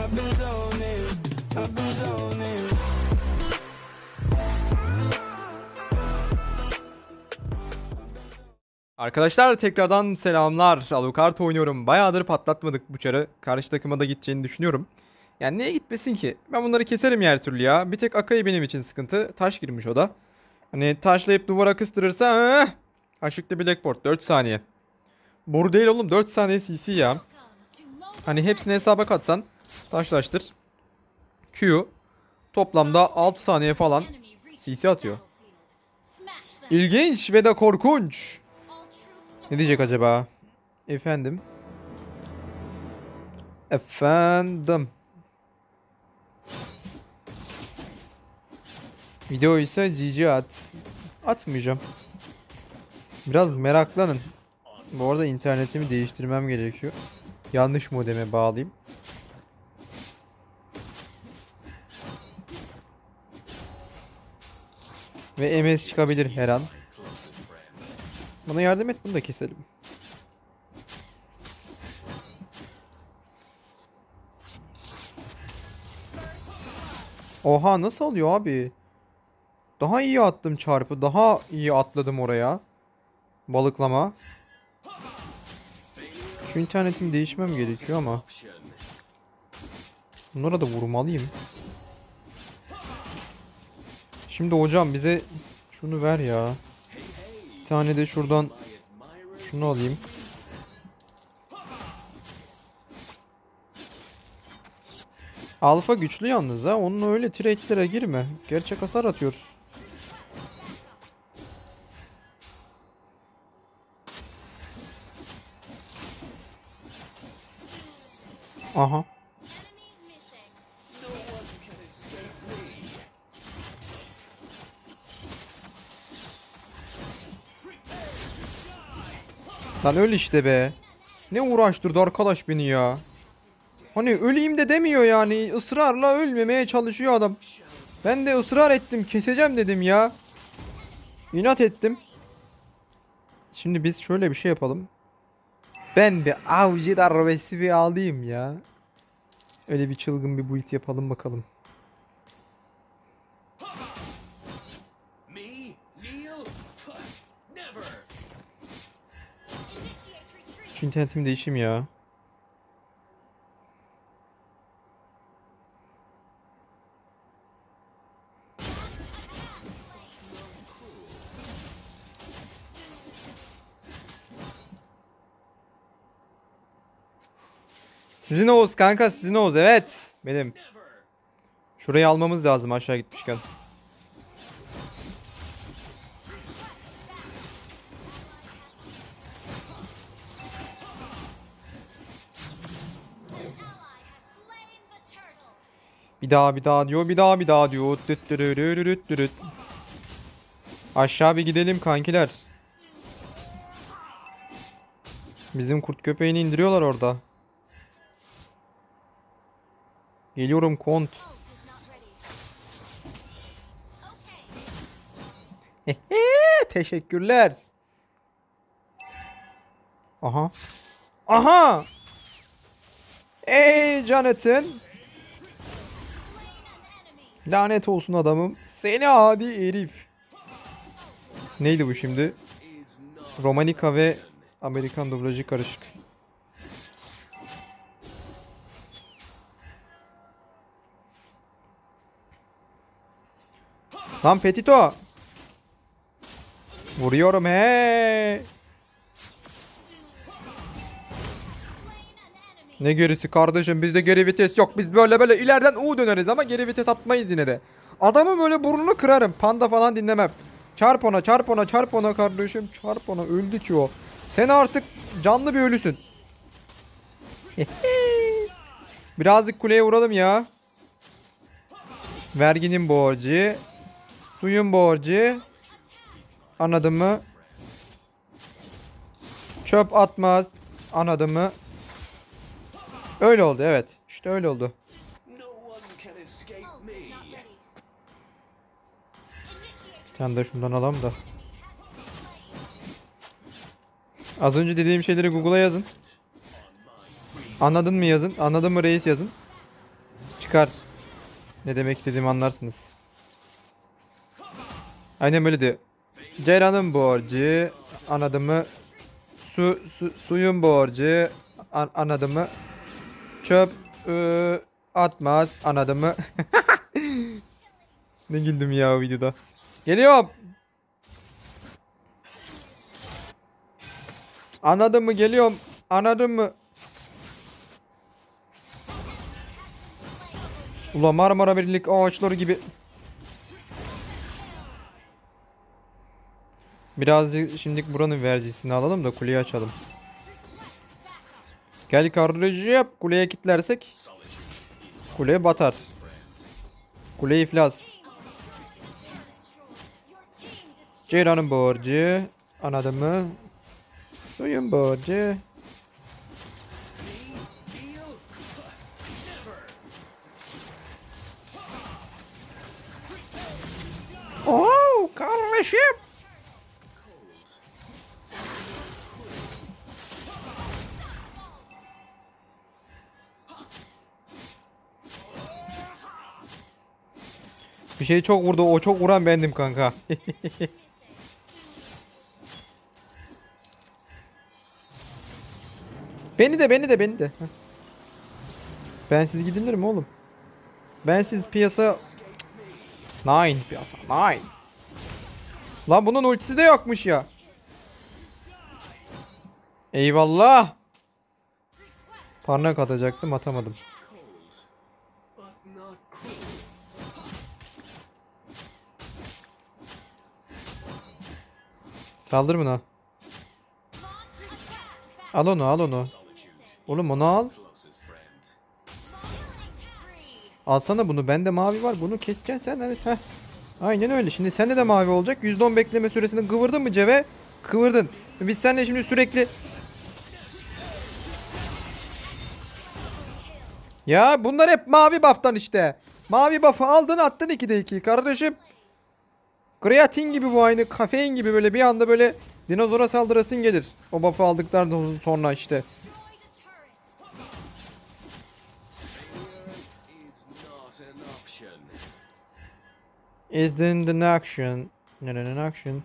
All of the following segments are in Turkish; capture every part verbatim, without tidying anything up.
Arkadaşlar tekrardan selamlar. Alucard oynuyorum. Bayağıdır patlatmadık bu çarı. Karşı takıma da gideceğini düşünüyorum. Yani niye gitmesin ki? Ben bunları keserim ya her türlü ya. Bir tek Akai benim için sıkıntı. Taş girmiş o da. Hani taşlayıp duvara kıstırırsa eh! Aşıklı Blackboard dört saniye. Boru değil oğlum, dört saniye C C ya. Hani hepsini hesaba katsan taşlaştır. Q toplamda altı saniye falan C C atıyor. İlginç ve de korkunç. Ne diyecek acaba? Efendim? Efendim? Video ise G G at. Atmayacağım. Biraz meraklanın. Bu arada internetimi değiştirmem gerekiyor. Yanlış modeme bağlayayım. Ve M S çıkabilir her an. Bana yardım et, bunu da keselim. Oha, nasıl oluyor abi? Daha iyi attım çarpı. Daha iyi atladım oraya. Balıklama. Şu internetim değişmem gerekiyor ama. Bunlara da vurmalıyım. Şimdi hocam bize şunu ver ya. Bir tane de şuradan şunu alayım. Alfa güçlü yalnız ha. Onun öyle trade'lere girme. Gerçek hasar atıyor. Aha. Lan öl işte be. Ne uğraştırdı arkadaş beni ya. Hani öleyim de demiyor yani. Israrla ölmemeye çalışıyor adam. Ben de ısrar ettim. Keseceğim dedim ya. İnat ettim. Şimdi biz şöyle bir şey yapalım. Ben bir avcı darbesi bir alayım ya. Öyle bir çılgın bir build yapalım bakalım. Şu internetimi değişeyim ya. Sizin Oğuz kanka, sizin Oğuz, evet benim. Şurayı almamız lazım aşağı gitmişken. Bir daha bir daha diyor, bir daha bir daha diyor. Aşağı bir gidelim kankiler. Bizim kurt köpeğini indiriyorlar orada. Geliyorum kont. Teşekkürler. Aha. Aha. Ey Jonathan. Lanet olsun adamım. Seni adi herif. Neydi bu şimdi? Romanika ve Amerikan dublajı karışık. Lan Petito. Vuruyorum he. Ne gerisi kardeşim, bizde geri vites yok. Biz böyle böyle ileriden U döneriz ama geri vites atmayız yine de. Adamı böyle burnunu kırarım. Panda falan dinlemem. Çarp ona, çarp ona, çarp ona kardeşim. Çarp ona, öldü ki o. Sen artık canlı bir ölüsün. Birazcık kuleye vuralım ya. Verginin borcu. Suyun borcu. Anladın mı? Çöp atmaz. Anladın mı? Öyle oldu, evet. İşte öyle oldu. Bir tane de şundan alalım da. Az önce dediğim şeyleri Google'a yazın. Anladın mı yazın. Anladın mı reis yazın. çıkar. Ne demek istediğimi anlarsınız. Aynen böyle diyor. Ceyran'ın borcu, anladın mı? Su, su suyun borcu, an, anladın mı? Çöp ıı, atmaz, anladın mı? Ne güldüm ya o videoda. Geliyorum. Anladın mı? Geliyorum. Anladın mı? Ulan Marmara Birlik ağaçları gibi. Biraz şimdi buranın vergisini alalım da kuleyi açalım. Gel kardeşim, kuleye kilitlersek kule batar. Kule iflas. Ceyran'ın borcu, anladın mı? Suyun borcu. Oo kardeşim. Bir şey çok vurdu. O çok vuran bendim kanka. Beni de beni de beni de. Bensiz gidilir mi oğlum? Bensiz piyasa. Nine piyasa. Nine. Lan bunun ultisi de yokmuş ya. Eyvallah. Parmak atacaktım, atamadım. Saldır buna. Al onu, al onu. Oğlum onu al. Alsana bunu. Bende mavi var. Bunu keseceksin sen. Hani, heh. Aynen öyle. Şimdi sende de mavi olacak. yüzde on bekleme süresini kıvırdın mı Ceve? Kıvırdın. Biz seninle şimdi sürekli... Ya bunlar hep mavi buff'tan işte. Mavi buff'ı aldın attın ikide iki kardeşim. Kreatin gibi bu, aynı kafein gibi, böyle bir anda böyle dinozora saldırasın gelir. O buff'ı aldıktan sonra işte. Is in the action. No, no, no, action.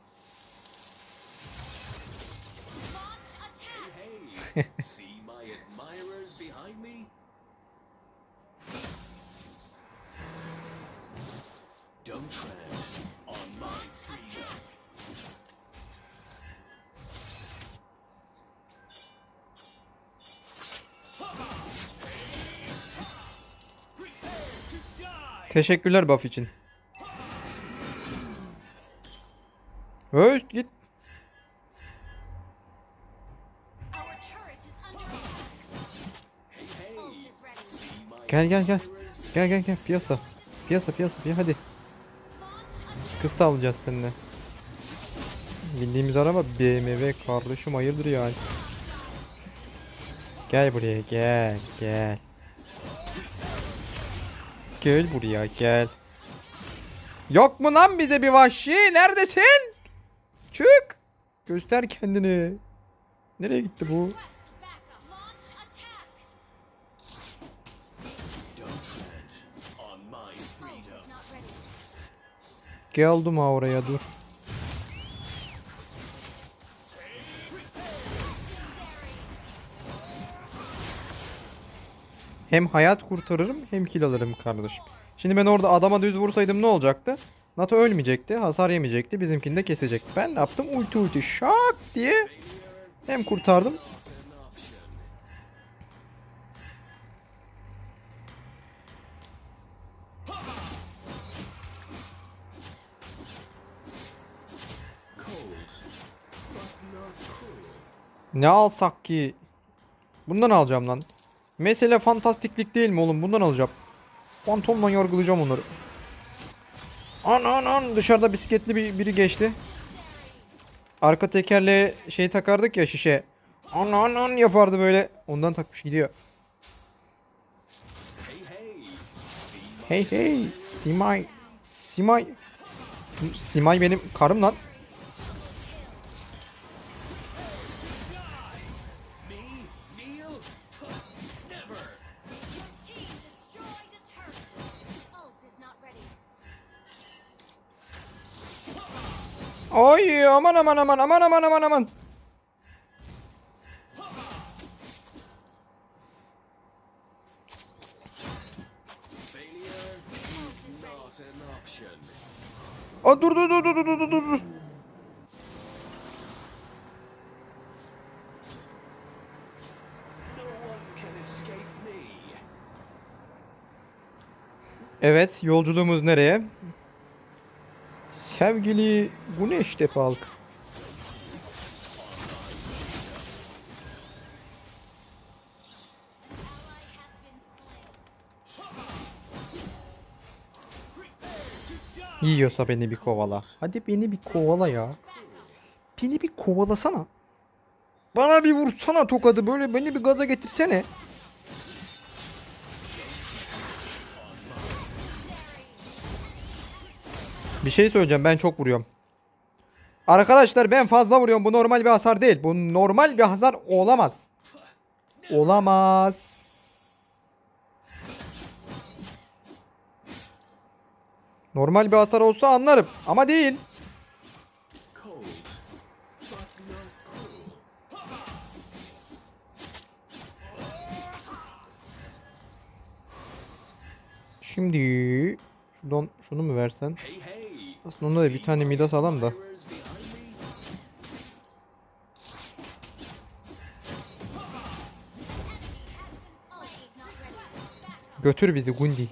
Teşekkürler buff için. Öst git. Gel gel gel. Gel gel gel piyasa. Piyasa piyasa piyasa hadi. Kız tavlayacağız seninle. Bildiğimiz araba B M W kardeşim, hayırdır yani. Gel buraya gel gel. Gel buraya gel. Yok mu lan bize bir vahşi? Neredesin? Çık. Göster kendini. Nereye gitti bu? Geldim ha oraya, dur. Hem hayat kurtarırım hem kill alırım kardeşim. Şimdi ben orada adama düz vursaydım ne olacaktı? NATO ölmeyecekti, hasar yemeyecekti, bizimkini de kesecekti. Ben ne yaptım? Ulti ulti şak diye hem kurtardım. Ne alsak ki? Bundan alacağım lan. Mesele fantastiklik değil mi oğlum? Bundan alacağım. Fantomla yargılayacağım onları. An an an, dışarıda bisikletli bir, biri geçti. Arka tekerleğe şey takardık ya, şişe. An an an yapardı böyle. Ondan takmış gidiyor. Hey hey. Simay. Simay. Simay benim karım lan. Oy aman aman aman aman aman aman aman. Aa, dur dur dur dur dur dur dur. Evet, yolculuğumuz nereye? Sevgili Güneş Tepe halkı. Yiyorsa beni bir kovala. Hadi beni bir kovala ya. Beni bir kovalasana. Bana bir vursana tokadı, böyle beni bir gaza getirsene. Bir şey söyleyeceğim, ben çok vuruyorum. Arkadaşlar ben fazla vuruyorum, bu normal bir hasar değil. Bu normal bir hasar olamaz. Olamaz. Normal bir hasar olsa anlarım ama değil. Şimdi şuradan şunu mu versen? Aslında onda da bir tane Midas alalım da. Götür bizi Gundi.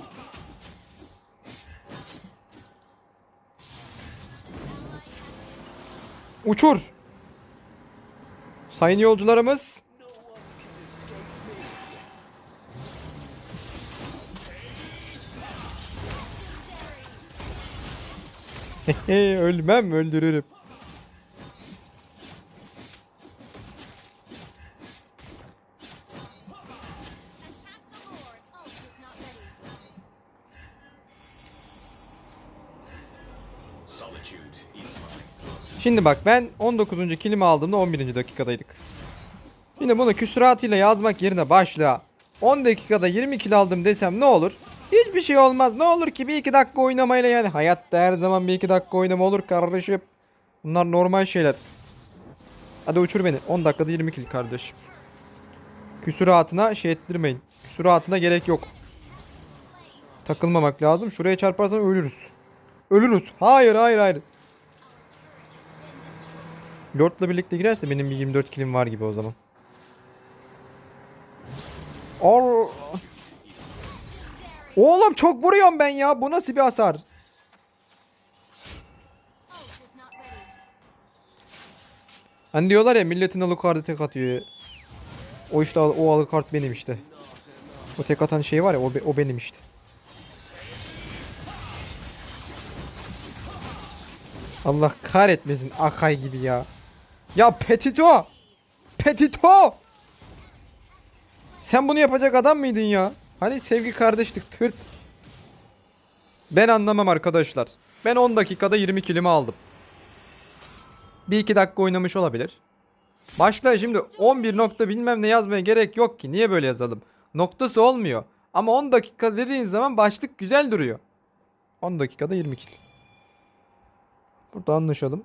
Uçur. Sayın yolcularımız. Ölmem, öldürürüm. Şimdi bak, ben on dokuzuncu kilimi aldığımda on birinci dakikadaydık. Şimdi bunu küsuratıyla yazmak yerine başla on dakikada yirmi kill aldım desem ne olur? Hiçbir şey olmaz. Ne olur ki bir iki dakika oynamayla, yani hayatta her zaman bir iki dakika oynama olur kardeşim. Bunlar normal şeyler. Hadi uçur beni. on dakikada yirmi kill kardeşim. Küsuratına şey ettirmeyin. Küsuratına gerek yok. Takılmamak lazım. Şuraya çarparsan ölürüz. Ölürüz. Hayır hayır hayır. Lord'la birlikte girerse benim bir yirmi dört killim var gibi o zaman. Or Oğlum çok vuruyorum ben ya. Bu nasıl bir hasar? Hani diyorlar ya, milletin Alucard'ı tek atıyor. O işte, o Alucard benim işte. O tek atan şey var ya, o, be, o benim işte. Allah kahretmesin Akay gibi ya. Ya Petito! Petito! Sen bunu yapacak adam mıydın ya? Hani sevgi kardeşlik, tırt. Ben anlamam arkadaşlar. Ben on dakikada yirmi kilimi aldım. Bir iki dakika oynamış olabilir. Başla şimdi on bir nokta bilmem ne yazmaya gerek yok ki. Niye böyle yazalım? Noktası olmuyor. Ama on dakika dediğin zaman başlık güzel duruyor. on dakikada yirmi kill. Burada anlaşalım.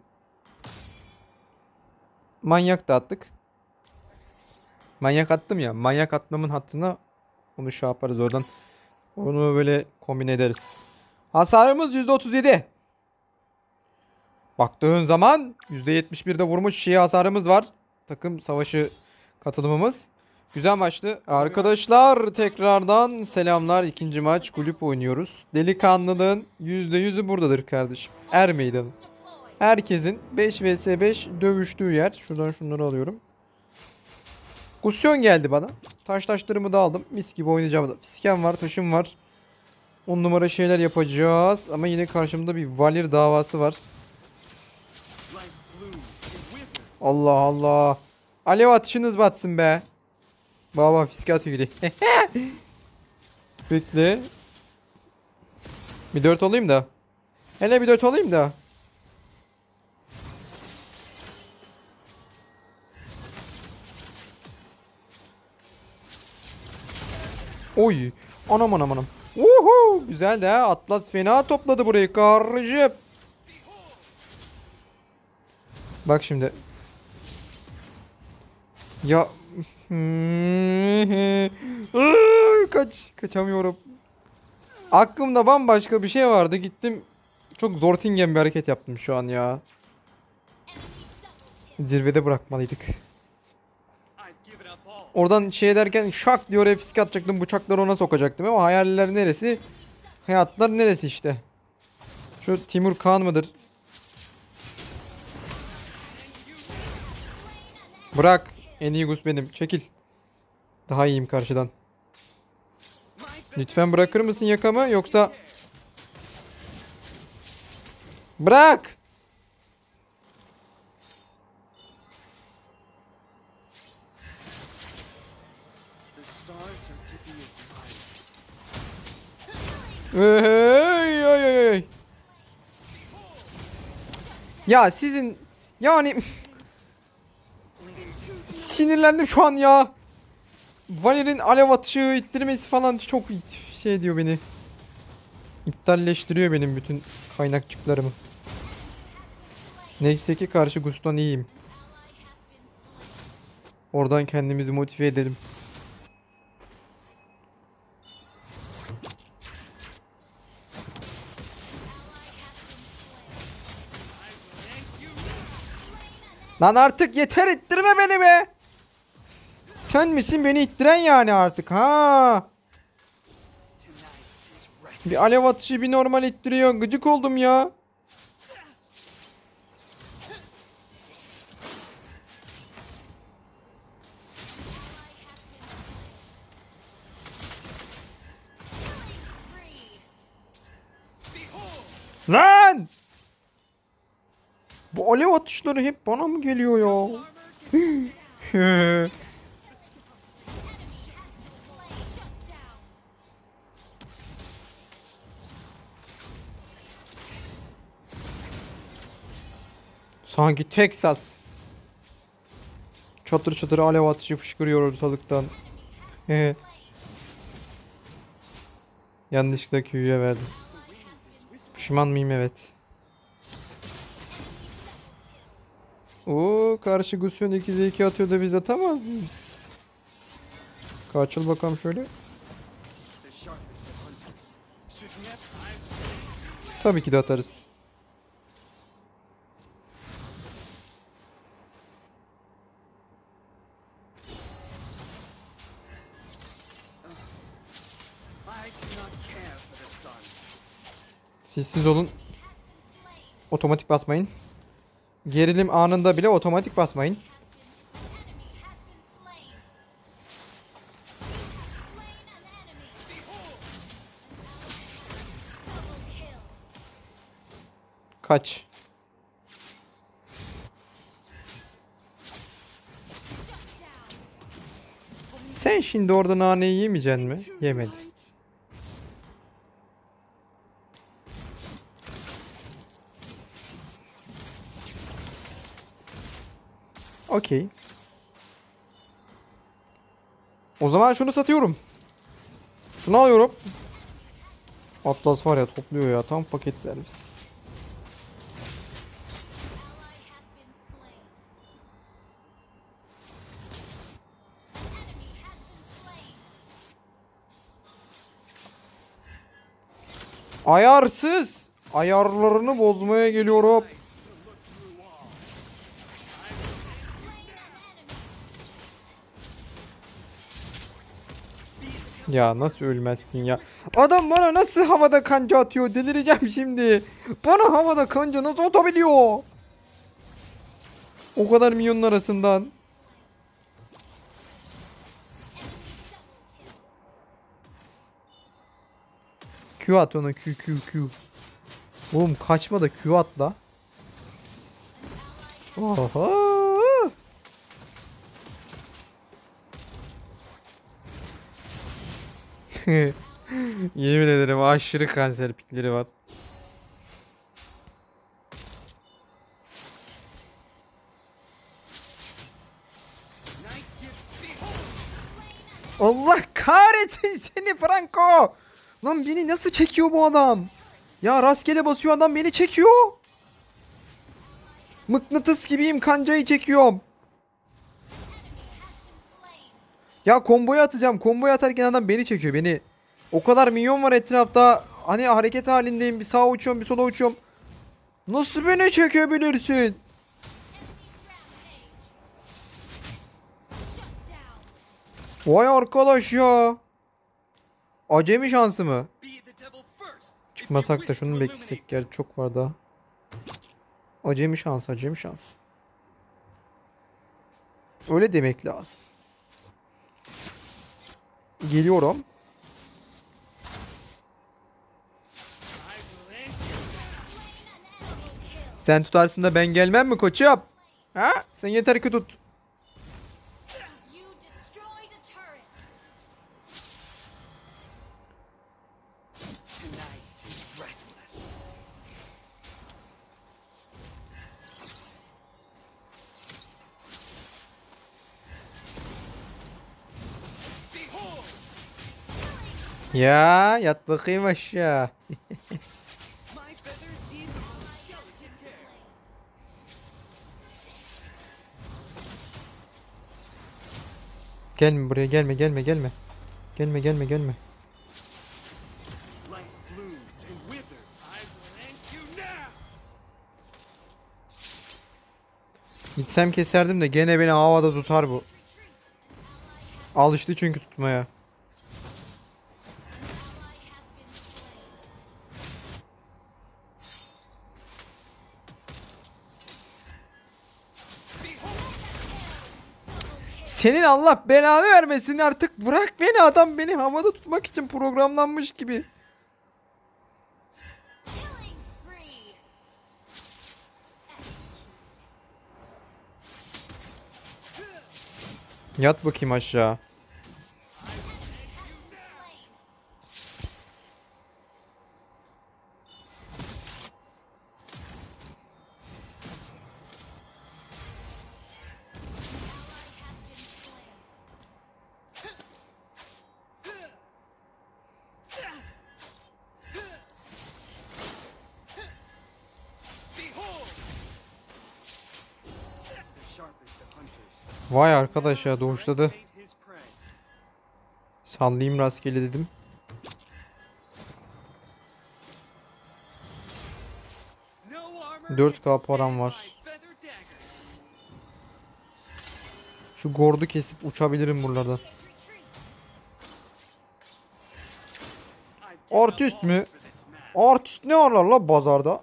Manyak da attık. Manyak attım ya. Manyak atmamın hattına onu şey yaparız oradan. Onu böyle kombine ederiz. Hasarımız yüzde otuz yedi. Baktığın zaman yüzde yetmiş birde vurmuş şey hasarımız var. Takım savaşı katılımımız. Güzel maçtı. Arkadaşlar tekrardan selamlar. İkinci maç kulüp oynuyoruz. Delikanlılığın yüzde yüzü buradadır kardeşim. Er meydanı. Herkesin beş vs beş dövüştüğü yer. Şuradan şunları alıyorum. Kusyon geldi bana. Taş taşlarımı da aldım. Mis gibi oynayacağım. Fisken var, taşım var. on numara şeyler yapacağız. Ama yine karşımda bir Valir davası var. Allah Allah. Alev atışınız batsın be. Baba fiske atıyor biri. Bekle. Bir dört olayım da. Hele bir dört olayım da. Oy. Anam anam anam. Uhu. Güzel de ha. Atlas fena topladı burayı karıcığım. Bak şimdi. Ya. Kaç. Kaçamıyorum. Aklımda bambaşka bir şey vardı. Gittim. Çok Zortingen bir hareket yaptım şu an ya. Zirvede bırakmalıydık. Oradan şey derken şak diye oraya fiske atacaktım. Bıçakları ona sokacaktım ama hayaller neresi? Hayatlar neresi işte. Şu Timur Kaan mıdır? Bırak. En iyi Gus benim. Çekil. Daha iyiyim karşıdan. Lütfen bırakır mısın yakamı yoksa... Bırak. Hey, hey, hey, hey. Ya sizin yani sinirlendim şu an ya. Valer'in alev atışı ittirmesi falan çok şey diyor beni. İptalleştiriyor benim bütün kaynakçıklarımı. Neyse ki karşı Gus'tan iyiyim. Oradan kendimizi motive edelim. Lan artık yeter, ittirme beni be. Sen misin beni ittiren yani artık ha? Bir alev atışı bir normal ittiriyor. Gıcık oldum ya. Lan! Bu alev atışları hep bana mı geliyor ya? Sanki Texas. Çatır çatır alev atışı fışkırıyor ortalıktan. Yanlışlıkla Q'ya verdim. Pişman mıyım? Evet. Oo, karşı Gusion ikiye iki atıyor da biz atamaz mıyız? Kaçıl bakalım şöyle. Tabii ki de atarız. Sessiz olun. Otomatik basmayın. Gerilim anında bile otomatik basmayın. Kaç. Sen şimdi orada naneyi yemeyeceksin mi? Yemedi. Okey. O zaman şunu satıyorum. Şunu alıyorum. Atlas var ya, topluyor ya, tam paket servis. Ayarsız. Ayarlarını bozmaya geliyorum. Ya nasıl ölmezsin ya? Adam bana nasıl havada kanca atıyor? Delireceğim şimdi. Bana havada kanca nasıl atabiliyor? O kadar milyonun arasından. Q at ona, Q Q Q. Oğlum kaçma da Q atla. Oha. Yemin ederim aşırı kanser pikleri var. Allah kahretsin seni Franco. Lan beni nasıl çekiyor bu adam? Ya rastgele basıyor adam, beni çekiyor. Mıknatıs gibiyim, kancayı çekiyorum. Ya komboyu atacağım. Komboyu atarken adam beni çekiyor, beni. O kadar minyon var etrafta. Hani hareket halindeyim. Bir sağa uçuyorum, bir sola uçuyorum. Nasıl beni çekebilirsin? Vay arkadaş ya. Acemi şansı mı? Çıkmasak da şunu beklesek. Gerçi çok var daha. Acemi şans, acemi şans. Öyle demek lazım. Geliyorum. Sen tutarsın da ben gelmem mi koçum? Ha? Sen yeter ki tut. Ya yat bakayım aşağı. Gelme buraya, gelme gelme gelme. Gelme gelme gelme. Gitsem keserdim de gene beni havada tutar bu. Alıştı çünkü tutmaya. Senin Allah belanı vermesin, artık bırak beni, adam beni havada tutmak için programlanmış gibi. Yat bakayım aşağı. Vay arkadaş ya, doğuşladı. Sallayayım rastgele dedim. dört K param var. Şu gordu kesip uçabilirim buralardan. Artist mi? Artist ne arar la pazarda?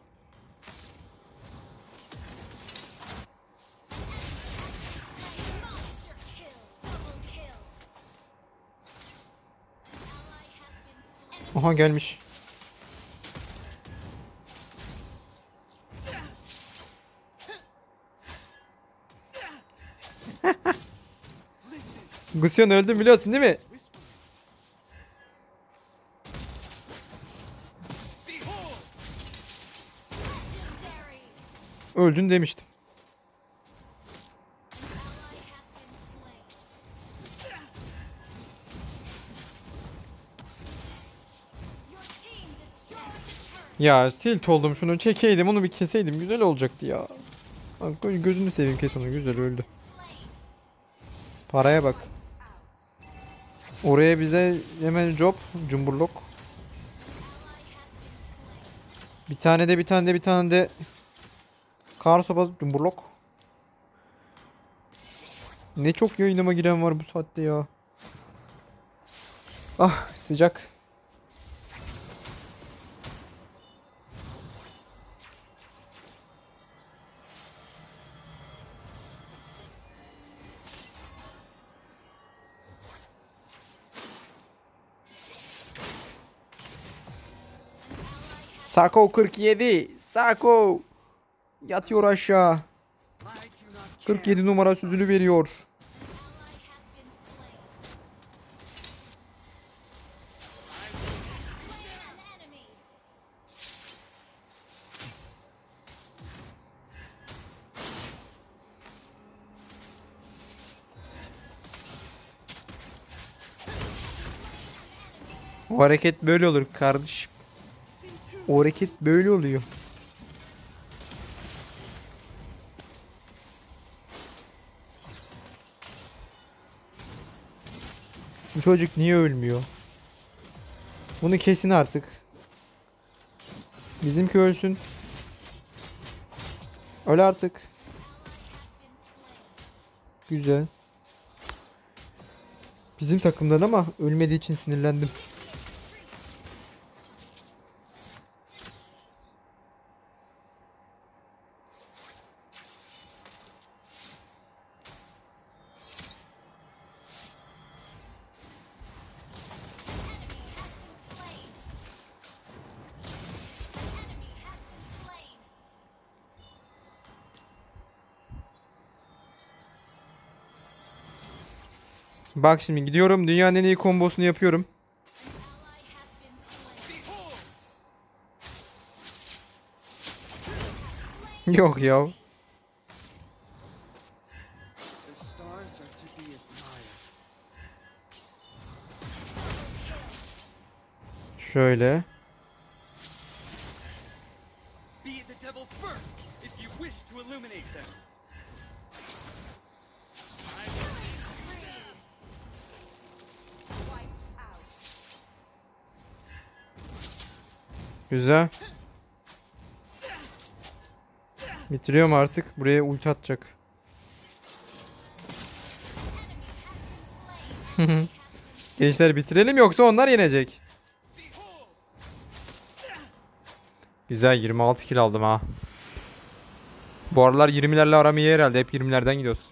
Aha gelmiş. Gusion öldüm biliyorsun değil mi? Öldün demiştim. Ya tilt oldum, şunu çekeydim, onu bir keseydim güzel olacaktı ya. Bak, gözünü seveyim, kes onu, güzel öldü. Paraya bak. Oraya bize hemen job, cumburlok. Bir tane de bir tane de bir tane de kar sopası, cumburlok. Ne çok yayınıma giren var bu saatte ya. Ah sıcak. Sako kırk yedi. Sako. Yatıyor aşağı. kırk yedi numara süzülü veriyor. O hareket böyle olur kardeşim. O hareket böyle oluyor. Bu çocuk niye ölmüyor? Bunu kesin artık. Bizimki ölsün. Öl artık. Güzel. Bizim takımdan ama ölmediği için sinirlendim. Bak şimdi gidiyorum. Dünyanın en iyi kombosunu yapıyorum. Yok ya. Şöyle. Güzel. Bitiriyorum artık. Buraya ulti atacak. Gençler bitirelim yoksa onlar yenecek. Güzel, yirmi altı kill aldım ha. Bu aralar yirmilerle aram iyi herhalde. Hep yirmilerden gidiyoruz.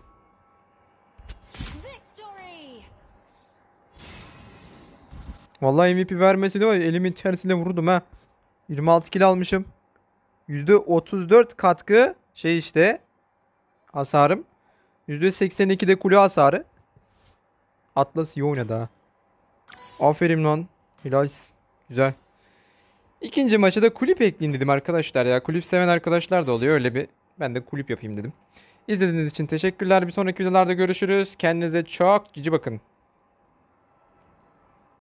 Vallahi M V P vermesi de o elimin tersine vurdum ha. yirmi altı kill almışım. yüzde otuz dört katkı şey işte hasarım. yüzde seksen iki de kule hasarı. Atlas iyi oynadı ha. Aferin lan. Helal. Güzel. İkinci maçı da kulüp ekleyeyim dedim arkadaşlar ya. Kulüp seven arkadaşlar da oluyor. Öyle bir ben de kulüp yapayım dedim. İzlediğiniz için teşekkürler. Bir sonraki videolarda görüşürüz. Kendinize çok cici bakın.